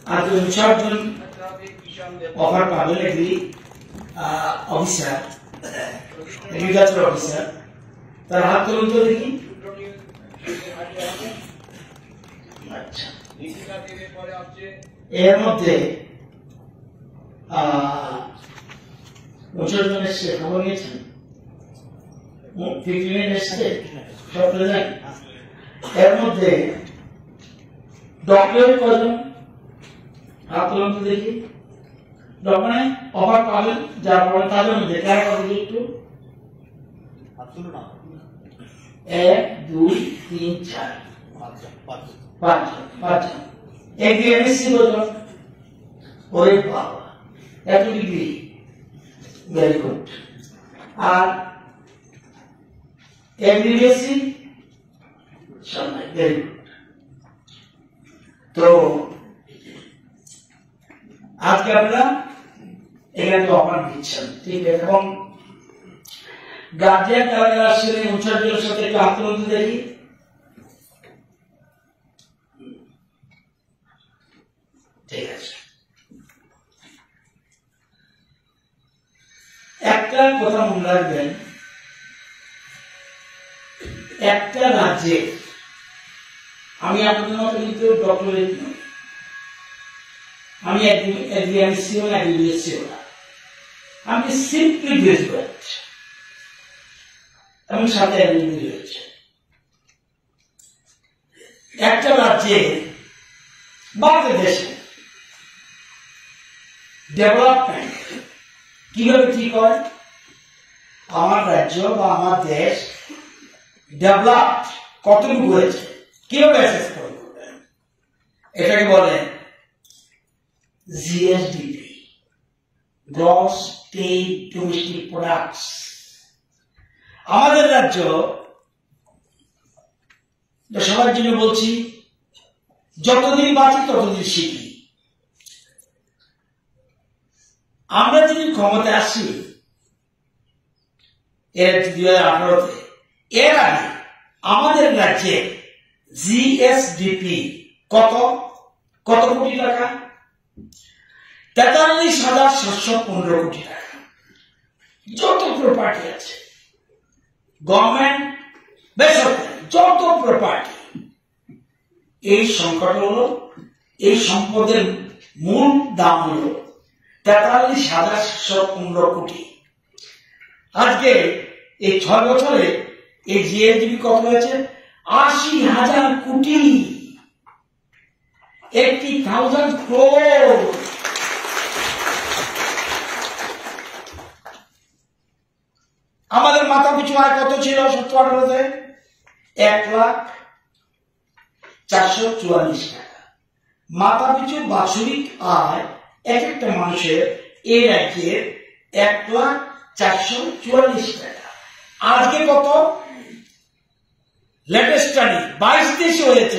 আর 59 জন অফার পাবেন agri officer, agriculture officer. তার হাত তুলুন তো দেখি। আচ্ছা, এর মধ্যে 59 জন এসছে, খবর নিয়েছেন? 15 এসছে সব প্রেজেন্ট। এর মধ্যে ডক্টর কজন হাত তুলুন তো দেখি। ডক্টর অফার পাবেন যারা পাবেন তাদের মধ্যে কারা পাবেন একটু 1 2 3 4 5 এগ্রি এমএসসি কজন? ওরে বাবা, এত ডিগ্রি, ভেরি গুড। আর এগ্রি বিএসসি সবাই ভেরি গুড। তো আজকে আমরা এখানে তো অফার দিচ্ছেন, ঠিক আছে। এবং গার্জিয়ান কারা আসছিলেন 59 জনের সাথে একটু হাত তুলুন দেখি। ঠিক আছে। একটা কথা মনে রাখবেন, একটা রাজ্যে আমি আপনাদের মতো কিন্তু ডক্টরেট নই, আমি এগ্রিএমসিও না এগ্রিবিএসসিও না, আমি সিম্পলি গ্রাজুয়েট এবং সাথে এগ্রিবিএসসি রয়েছে। একটা রাজ্যে বা দেশে ডেভেলপমেন্ট কিভাবে ঠিক হয়, আমার রাজ্য বা আমার দেশ ডেভেলপ কতটুকু হয়েছে কিভাবে অ্যাসেস করবেন, এটাকে বলে GSDP, gross state domestic products. আমাদের রাজ্য সবার জন্য বলছি, যতদিন বাঁচি ততদিন শিখি। আমরা যদি ক্ষমতায় আসি এর 2018-তে, এর আগে আমাদের রাজ্যে জিএসডিপি কত কোটি টাকা? 43,715 কোটি টাকা। যত প্রপার্টি আছে গভর্নমেন্ট বেসরকারি, যত প্রপার্টি, এই সংকট হলো, এই সম্পদের মূল দাম হলো 43,715 কোটি। আজকে এই 6 বছরে এই জিএসডিপি কত হয়েছে? 80,000 কোটি, 80,000 crore। আমাদের মাথা পিছু আয় কত ছিল 17-18-তে? 1,04,44 টাকা। মাথা পিছু বাৎসরিক আয় এক একটা মানুষের এই রাজ্যের 1,04,44 টাকা। আজকে কত? লেটেস্ট স্টাডি 22-23 হয়েছে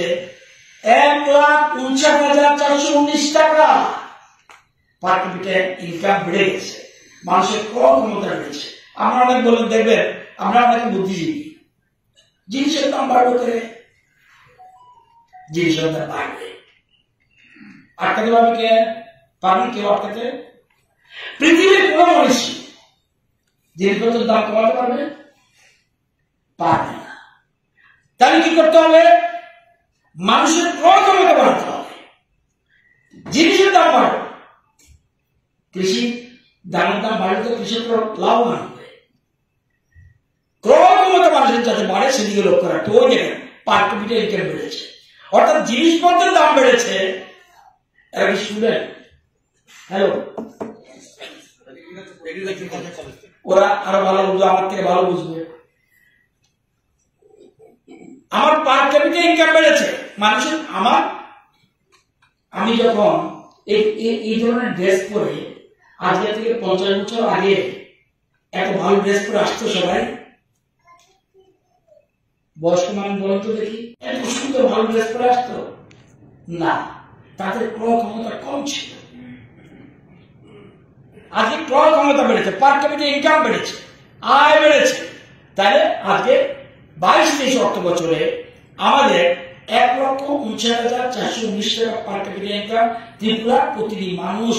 1,59,419 টাকা। পার ক্যাপিটা ইনকাম বেড়ে গেছে, মানুষের ক্রয় ক্ষমতা বেড়েছে। আমরা অনেক বলেন, দেখবেন আমরা অনেক বুদ্ধিজীবী, জিনিসের দাম বাড়বে করে, জিনিসের দাম বাড়বে, আটকাতে পারবে কে? পারবেন কেউ আটকাতে? পৃথিবীর কোন মানুষ জিনিসপত্রের দাম কমাতে পারবে? পারবে না। তাহলে কি করতে হবে? মানুষের ক্রয় ক্ষমতা বাড়াতে হবে, জিনিসের দাম বাড়বে। কৃষি দামের দাম বাড়লে তো কৃষির লাভবান হবে। ক্রয় ক্ষমতা মানুষের যাতে বাড়ে সেদিকে লক্ষ্য রাখতে, ওই দেখেন পার ক্যাপিটা ইনকাম বেড়েছে, অর্থাৎ জিনিসপত্রের দাম বেড়েছে। স্টুডেন্ট, হ্যালো, ওরা আরো ভালো বুঝবে, আমার থেকে ভালো বুঝবে। আমার পার ক্যাপিটা ইনকাম বেড়েছে মানুষের। আমি যখন এই ধরনের ড্রেস পরে, আজকে থেকে 50 বছর আগে এত ভালো ড্রেস পরে আসতো সবাই? বয়স্ক মানুষ বলেন তো দেখি, এত সুন্দর ভালো ড্রেস পরে আসতো না, তাদের ক্রয় ক্ষমতা কম ছিল। আজকে ক্রয় ক্ষমতা বেড়েছে, পার ক্যাপিটা ইনকাম বেড়েছে, আয় বেড়েছে। তাহলে আজকে 22-23 অর্থ বছরে আমাদের 1,59,419 59,419 টাকা পার ক্যাপিটা ইনকাম। ত্রিপুরা প্রতিটি মানুষ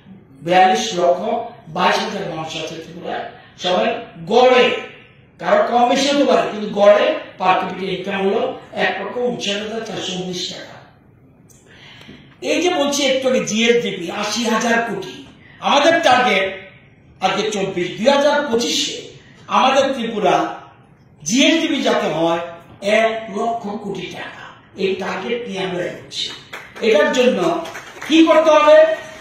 42,22,000 মানুষ আছে ত্রিপুরায়। সবাই গড়ে, কারো কম বেশি হতে পারে, কিন্তু গড়ে পার ক্যাপিটা ইনকাম হলো 1,59,419 টাকা। এই যে বলছি একটু আগে জিএসডিপি 80,000 কোটি, আমাদের টার্গেট আজকে 24, 2025-এ আমাদের ত্রিপুরা জিএসডিপি যাতে হয় 1 লক্ষ কোটি টাকা। এই টার্গেট নিয়ে আমরা এগোচ্ছি। এটার জন্য কি করতে হবে?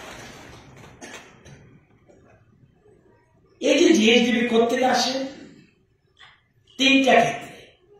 এই যে জিএসডিপি করতে আসে 3টা ক্ষেত্রে।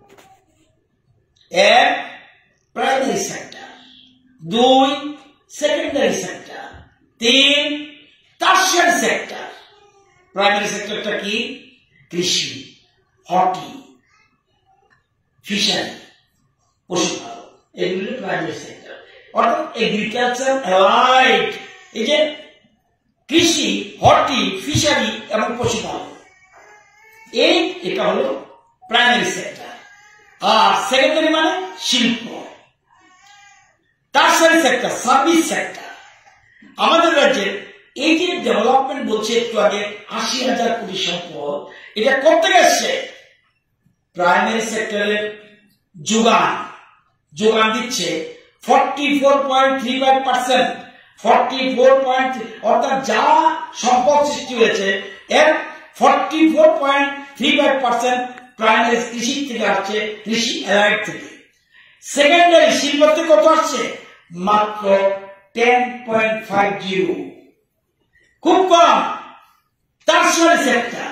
1 primary sector, 2 secondary sector, 3 tertiary sector. Primary সেক্টরটা কি? কৃষি, হর্টি, ফিশারি, পশুপালন, এগুলো প্রাইমারি সেক্টর। অর্থাৎ এগ্রিকালচার অ্যালাইড, এই যে কৃষি, হর্টি, ফিশারি এবং পশুপালন, এটা হলো প্রাইমারি সেক্টর। আর সেকেন্ডারি মানে শিল্প। Tertiary sector, service sector. আমাদের রাজ্যে এই যে ডেভেলপমেন্ট বলছে একটু আগে 80,000 কোটি সম্পদ, এটা করতে গেছে প্রাইমারি সেক্টরের যোগান দিচ্ছে 44.35%। 44.3, অর্থাৎ যা সম্পদ সৃষ্টি হয়েছে এর 44.35% প্রাইমারি কৃষি থেকে আসছে, কৃষি অ্যালাইড থেকে। সেকেন্ডারি শিল্প থেকে কত আসছে? মাত্র 10.50, খুব কম। Tertiary sector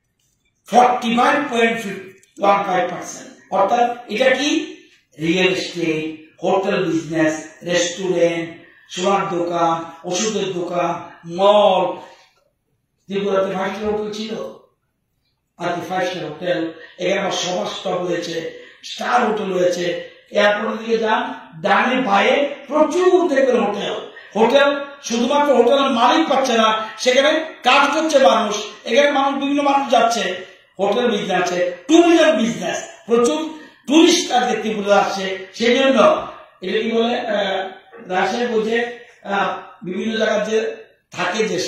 45.15%। অর্থাৎ এটা কি? Real estate, hotel business, restaurant, সোনার দোকান, ওষুধের দোকান, মল। ত্রিপুরাতে 5-স্টার হোটেল ছিল, আজকে 5-স্টার হোটেল। এখানে আবার সভা স্টপ রয়েছে, স্টার হোটেল রয়েছে। এয়ারপোর্টের দিকে যান, ডানে বায়ে প্রচুর দেখবেন হোটেল। শুধুমাত্র হোটেলের মালিক পাচ্ছে না, সেখানে কাজ করছে মানুষ। এখানে বিভিন্ন মানুষ যাচ্ছে। হোটেল বিজনেস আছে, ট্যুরিজম বিজনেস, প্রচুর টুরিস্ট আজকে ত্রিপুরা আসছে। সেই জন্য এটা কি বলে, রাজশাহী বলছে বিভিন্ন জায়গায় যে থাকে যে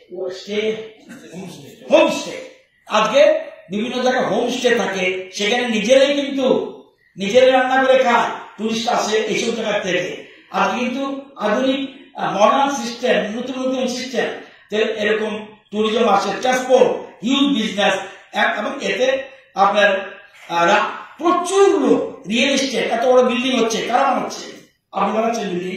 হোমস্টে, আজকে বিভিন্ন জায়গায় হোমস্টে থাকে, সেখানে নিজেরাই রান্না করে খায়। টুরিস্ট আসে এইসব জায়গা থেকে। আজকে কিন্তু আধুনিক মডার্ন সিস্টেম, নতুন সিস্টেম, এরকম ট্যুরিজম আসে, ট্রান্সপোর্ট, হিউজ বিজনেস। এবং এতে আপনার প্রচুর লোক, রিয়েল এস্টেট, এত বড় বিল্ডিং হচ্ছে, কারা বানাচ্ছে? আপনি বানাচ্ছেন বিল্ডিং?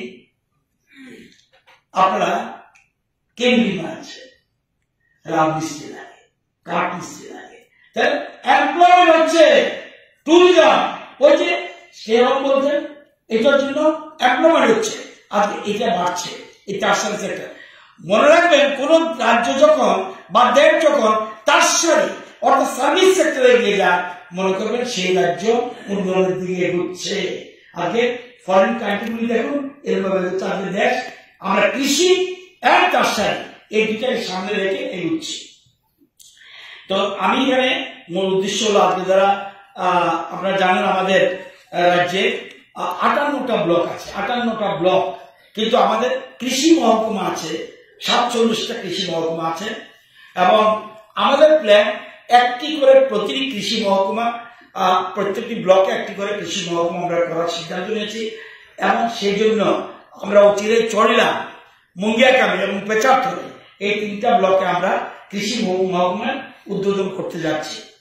আপনারা কে বিল্ডিং বানাচ্ছে? রাজমিস্ত্রি লাগে, কাঠ মিস্ত্রি লাগে। তাহলে এমপ্লয়মেন্ট হচ্ছে ট্যুরিজম। ওই যে সেরকম বলছেন, এটার জন্য এমপ্লয়মেন্ট হচ্ছে। আজকে এটা বাড়ছে, এই টারশিয়ারি সেক্টর। মনে রাখবেন, কোন রাজ্য যখন বা দেশ যখন টারশিয়ারি অর্থাৎ সার্ভিস সেক্টরে এগিয়ে যায়, মনে করবেন সেই রাজ্য উন্নয়নের দিকে এগোচ্ছে। আগে ফরেন কান্ট্রিগুলি দেখুন, এরকম চারটে দেশ, আমরা কৃষি আর টারশিয়ারি এই দুটাকে সামনে রেখে এগোচ্ছি। তো আমি এখানে মূল উদ্দেশ্য হলো, আজকে যারা আপনারা জানেন আমাদের রাজ্যে 58টা ব্লক আছে, 58টা ব্লক, কিন্তু আমাদের কৃষি মহকুমা আছে 47টা কৃষি মহকুমা আছে। এবং আমাদের প্ল্যান একটি করে প্রতিটি কৃষি মহকুমা, প্রত্যেকটি ব্লকে একটি করে কৃষি মহকুমা আমরা করার সিদ্ধান্ত নিয়েছি। এবং সেই জন্য আমরা অচিরে চড়িলাম, মুঙ্গিয়াকামি এবং পেচারথলি, এই 3টা ব্লকে আমরা কৃষি মহকুমা উদ্বোধন করতে যাচ্ছি।